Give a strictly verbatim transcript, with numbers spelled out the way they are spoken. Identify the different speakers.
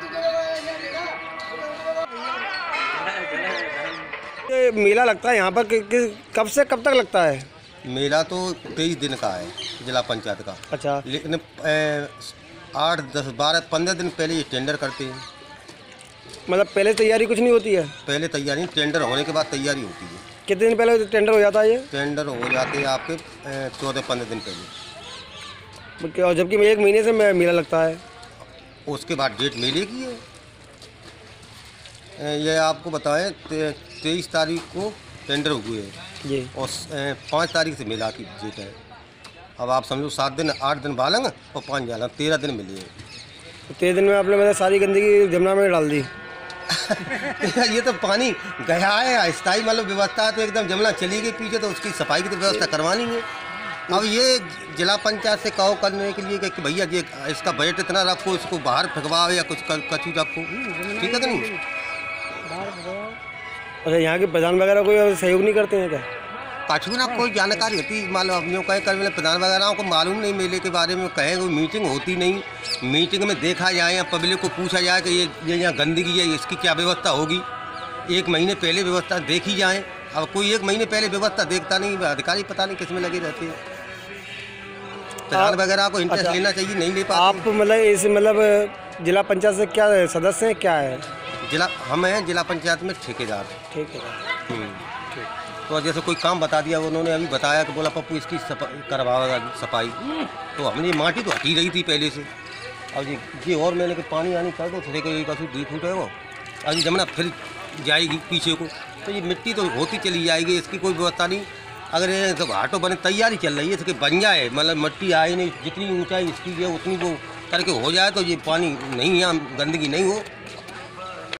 Speaker 1: ये मेला लगता है यहाँ पर कि, कि, कब से कब तक लगता है?
Speaker 2: मेला तो तेईस दिन का है जिला पंचायत का।
Speaker 1: अच्छा।
Speaker 2: लेकिन आठ दस बारह पंद्रह दिन पहले ये टेंडर करते हैं।
Speaker 1: मतलब पहले तैयारी कुछ नहीं होती है?
Speaker 2: पहले तैयारी, टेंडर होने के बाद तैयारी होती है।
Speaker 1: कितने दिन पहले टेंडर हो जाता है? ये
Speaker 2: टेंडर हो जाते हैं आपके चौदह पंद्रह दिन पहले।
Speaker 1: और जबकि एक महीने से मेला लगता है।
Speaker 2: उसके बाद डेट मेले की है। ये आपको बताएं तेईस तारीख को टेंडर हुए
Speaker 1: जी,
Speaker 2: और पाँच तारीख से मेला की डेट है। अब आप समझो सात दिन आठ दिन बालंग और पाँच जालंग, तेरह दिन मिले हैं।
Speaker 1: तो तेरह दिन में आपने मतलब सारी गंदगी जमुना में डाल दी?
Speaker 2: ये तो पानी गया है अस्थायी, मतलब व्यवस्था तो एकदम जमुना चली गई पीछे, तो उसकी सफाई की तो व्यवस्था करवानी है। अब ये जिला पंचायत से कहो करने के लिए कि भैया ये इसका बजट इतना रखो, इसको बाहर फेंकवाओ या कुछ कचू रखो, ठीक है कि नहीं?
Speaker 1: अच्छा, यहाँ के प्रधान वगैरह कोई सहयोग नहीं करते हैं क्या?
Speaker 2: कछु ना कोई जानकारी होती, मालूम अपने कहे कर प्रधान वगैरह को मालूम नहीं मेले के बारे में, कहे कोई मीटिंग होती नहीं। मीटिंग में देखा जाए या पब्लिक को पूछा जाए कि ये ये यहाँ गंदगी है, इसकी क्या व्यवस्था होगी। एक महीने पहले व्यवस्था देखी जाए। अब कोई एक महीने पहले व्यवस्था देखता नहीं, अधिकारी पता नहीं किस में लगे रहते हैं। प्रधान वगैरह को इंटरेस्ट लेना चाहिए, नहीं ले पाते।
Speaker 1: आप मतलब इस मतलब जिला पंचायत से क्या सदस्य हैं, क्या है?
Speaker 2: जिला हम हैं जिला पंचायत में ठेकेदार।
Speaker 1: ठीक है।
Speaker 2: तो जैसे कोई काम बता दिया, उन्होंने अभी बताया कि बोला पप्पू इसकी करवाएगा सफाई, तो हमने माटी तो हटी रही थी पहले से। अब ये ये और मैंने कि पानी आनी कर दो थोड़े को, एक असू दी फूट है वो, अब ये जमुना फिर जाएगी पीछे को, तो ये मिट्टी तो होती चली जाएगी, इसकी कोई व्यवस्था नहीं। अगर ये तो घाटों बने तैयारी चल रही है इसके बन जाए, मतलब मिट्टी आए नहीं, जितनी ऊंचाई इसकी है उतनी वो करके हो जाए, तो ये पानी नहीं यहाँ गंदगी नहीं हो।